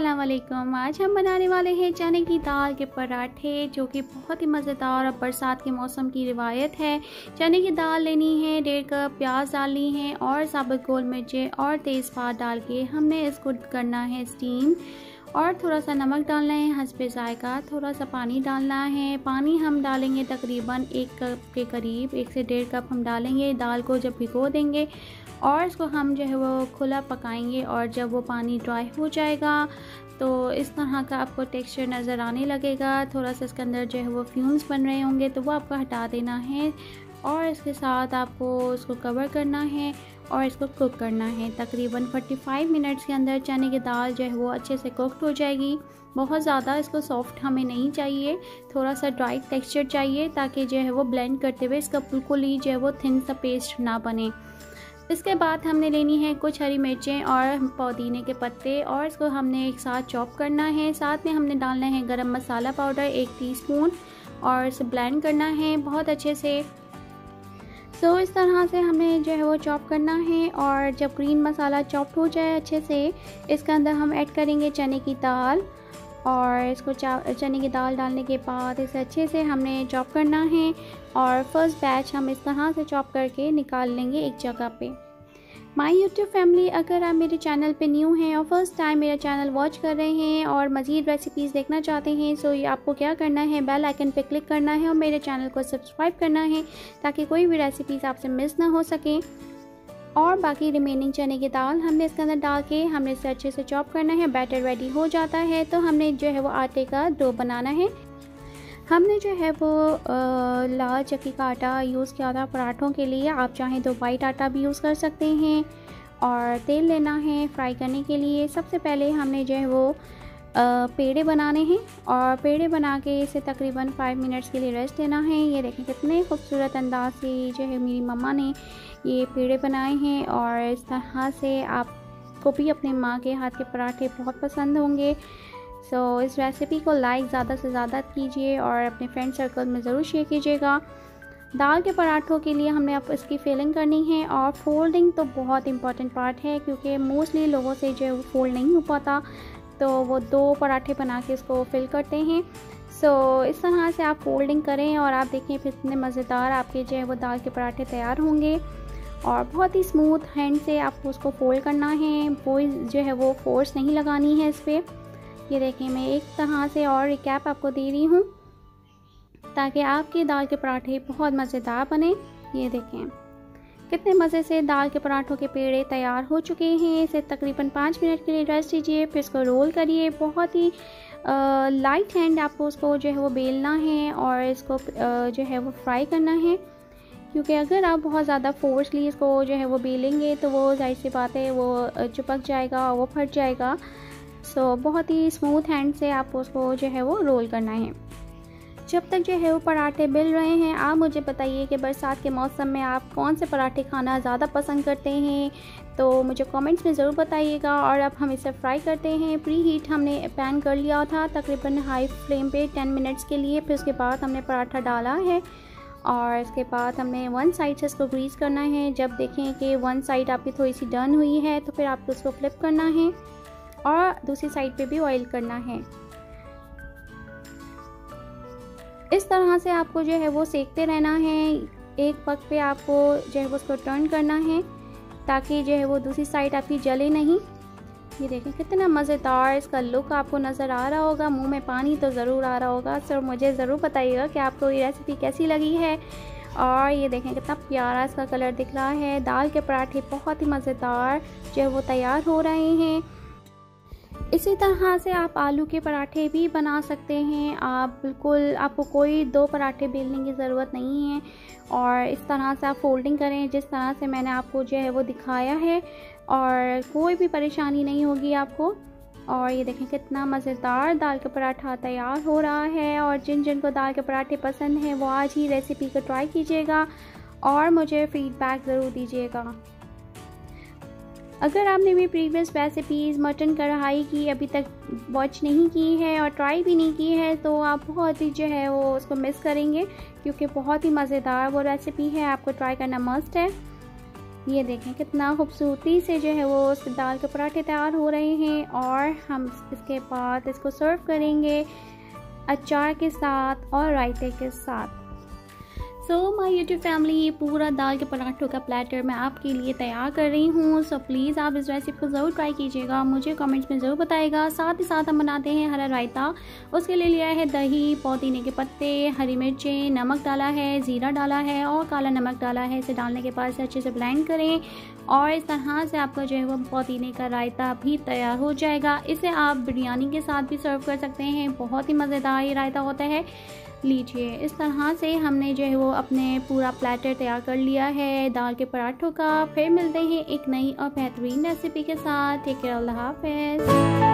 अस्सलाम वालेकुम। आज हम बनाने वाले हैं चने की दाल के पराठे, जो कि बहुत ही मज़ेदार और बरसात के मौसम की रिवायत है। चने की दाल लेनी है, 1.5 कप प्याज डालनी है और साबुत गोल मिर्चें और तेज़पात डाल के हमने इसको करना है स्टीम। और थोड़ा सा नमक डालना है हस्बे ज़ायका, थोड़ा सा पानी डालना है। पानी हम डालेंगे तकरीबन 1 कप के करीब, 1 से 1.5 कप हम डालेंगे। दाल को जब भिगो देंगे और इसको हम जो है वो खुला पकाएंगे, और जब वो पानी ड्राई हो जाएगा तो इस तरह का आपको टेक्सचर नज़र आने लगेगा। थोड़ा सा इसके अंदर जो है वो फ्यूम्स बन रहे होंगे तो वो आपको हटा देना है, और इसके साथ आपको इसको कवर करना है और इसको कुक करना है। तकरीबन 45 मिनट्स के अंदर चने की दाल जो है वो अच्छे से कुकड हो जाएगी। बहुत ज़्यादा इसको सॉफ्ट हमें नहीं चाहिए, थोड़ा सा ड्राई टेक्सचर चाहिए, ताकि जो है वो ब्लेंड करते हुए इसका बिल्कुल ही जो है वो थिन सा पेस्ट ना बने। इसके बाद हमने लेनी है कुछ हरी मिर्चें और पुदीने के पत्ते, और इसको हमने एक साथ चॉप करना है। साथ में हमने डालना है गरम मसाला पाउडर 1 टीस्पून, और इसे ब्लेंड करना है बहुत अच्छे से। तो इस तरह से हमें जो है वो चॉप करना है, और जब ग्रीन मसाला चॉप हो जाए अच्छे से, इसके अंदर हम ऐड करेंगे चने की दाल, और इसको चने की दाल डालने के बाद इसे अच्छे से हमने चॉप करना है। और फर्स्ट बैच हम इस तरह से चॉप करके निकाल लेंगे एक जगह पे। माय यूट्यूब फैमिली, अगर आप मेरे चैनल पे न्यू हैं और फर्स्ट टाइम मेरा चैनल वॉच कर रहे हैं और मज़ीद रेसिपीज़ देखना चाहते हैं, सो ये आपको क्या करना है, बेल आइकन पे क्लिक करना है और मेरे चैनल को सब्सक्राइब करना है, ताकि कोई भी रेसिपीज़ आपसे मिस ना हो सके। और बाकी रिमेनिंग चने की दाल हमने इसके अंदर डाल के हमने इसे अच्छे से चॉप करना है। बैटर रेडी हो जाता है तो हमने जो है वो आटे का डो बनाना है। हमने जो है वो लाल चक्की का आटा यूज़ किया था पराठों के लिए, आप चाहें तो वाइट आटा भी यूज़ कर सकते हैं। और तेल लेना है फ्राई करने के लिए। सबसे पहले हमने जो है वो पेड़े बनाने हैं, और पेड़े बना के इसे तकरीबन 5 मिनट्स के लिए रेस्ट देना है। ये देखें कितने खूबसूरत अंदाज से जो है मेरी मम्मा ने ये पेड़े बनाए हैं, और इस तरह से आपको भी अपने माँ के हाथ के पराठे बहुत पसंद होंगे। सो इस रेसिपी को लाइक ज़्यादा से ज़्यादा कीजिए और अपने फ्रेंड सर्कल में ज़रूर शेयर कीजिएगा। दाल के पराठों के लिए हमने अब इसकी फिलिंग करनी है, और फोल्डिंग तो बहुत इंपॉर्टेंट पार्ट है, क्योंकि मोस्टली लोगों से जो है वो फोल्ड नहीं हो पाता, तो वो 2 पराठे बना के इसको फिल करते हैं। सो इस तरह से आप फोल्डिंग करें और आप देखें फिर इतने मज़ेदार आपके जो है वो दाल के पराठे तैयार होंगे। और बहुत ही स्मूथ हैंड से आपको उसको फोल्ड करना है, कोई जो है वो फोर्स नहीं लगानी है इस पर। ये देखें मैं एक तरह से और रिकैप आपको दे रही हूँ, ताकि आपके दाल के पराठे बहुत मज़ेदार बने। ये देखें कितने मज़े से दाल के पराठों के पेड़े तैयार हो चुके हैं। इसे तकरीबन 5 मिनट के लिए रेस्ट दीजिए, फिर इसको रोल करिए। बहुत ही लाइट हैंड आपको उसको जो है वो बेलना है, और इसको जो है वो फ्राई करना है, क्योंकि अगर आप बहुत ज़्यादा फोर्सली इसको जो है वो बेलेंगे तो वो जाहिर सी बात है वो चिपक जाएगा, वो फट जाएगा। सो बहुत ही स्मूथ हैंड से आपको उसको जो है वो रोल करना है। जब तक जो है वो पराठे बेल रहे हैं, आप मुझे बताइए कि बरसात के मौसम में आप कौन से पराठे खाना ज़्यादा पसंद करते हैं, तो मुझे कमेंट्स में ज़रूर बताइएगा। और अब हम इसे फ्राई करते हैं। प्री हीट हमने पैन कर लिया था तकरीबन हाई फ्लेम पे 10 मिनट्स के लिए। फिर उसके बाद हमने पराठा डाला है, और इसके बाद हमने 1 साइड से इसको ग्रीस करना है। जब देखें कि 1 साइड आपकी थोड़ी सी डन हुई है तो फिर आपको उसको फ्लिप करना है, और दूसरी साइड पे भी ऑयल करना है। इस तरह से आपको जो है वो सेकते रहना है। एक पक पे आपको जो है वो उसको टर्न करना है, ताकि जो है वो दूसरी साइड आपकी जले नहीं। ये देखें कितना मज़ेदार इसका लुक आपको नज़र आ रहा होगा, मुंह में पानी तो ज़रूर आ रहा होगा। सर मुझे ज़रूर बताइएगा कि आपको ये रेसिपी कैसी लगी है। और ये देखें कितना प्यारा इसका कलर दिख रहा है। दाल के पराठे बहुत ही मज़ेदार जो है वो तैयार हो रहे हैं। इसी तरह से आप आलू के पराठे भी बना सकते हैं। आपको कोई 2 पराठे बेलने की ज़रूरत नहीं है, और इस तरह से आप फोल्डिंग करें जिस तरह से मैंने आपको जो है वो दिखाया है, और कोई भी परेशानी नहीं होगी आपको। और ये देखें कितना मज़ेदार दाल का पराठा तैयार हो रहा है। और जिनको दाल के पराठे पसंद हैं वो आज ही रेसिपी को ट्राई कीजिएगा और मुझे फ़ीडबैक ज़रूर दीजिएगा। अगर आपने भी प्रीवियस रेसिपीज़ मटन कढ़ाई की अभी तक वॉच नहीं की है और ट्राई भी नहीं की है, तो आप बहुत ही जो है वो उसको मिस करेंगे, क्योंकि बहुत ही मज़ेदार वो रेसिपी है, आपको ट्राई करना मस्ट है। ये देखें कितना खूबसूरती से जो है वो दाल के पराठे तैयार हो रहे हैं। और हम इसके बाद इसको सर्व करेंगे अचार के साथ और रायते के साथ। सो माय यूट्यूब फैमिली, ये पूरा दाल के पराठों का प्लेटर मैं आपके लिए तैयार कर रही हूँ। सो प्लीज़ आप इस रेसिपी को ज़रूर ट्राई कीजिएगा, मुझे कमेंट्स में ज़रूर बताइएगा। साथ ही साथ हम बनाते हैं हरा रायता। उसके लिए लिया है दही, पुदीने के पत्ते, हरी मिर्चें, नमक डाला है, ज़ीरा डाला है और काला नमक डाला है। इसे डालने के बाद से अच्छे से ब्लेंड करें और इस तरह से आपका जो है वो पुदीने का रायता भी तैयार हो जाएगा। इसे आप बिरयानी के साथ भी सर्व कर सकते हैं, बहुत ही मज़ेदार ये रायता होता है। लीजिए, इस तरह से हमने जो है वो अपने पूरा प्लेटर तैयार कर लिया है दाल के पराठों का। फिर मिलते हैं एक नई और बेहतरीन रेसिपी के साथ। टेक केयर, अल्लाह हाफ़िज़।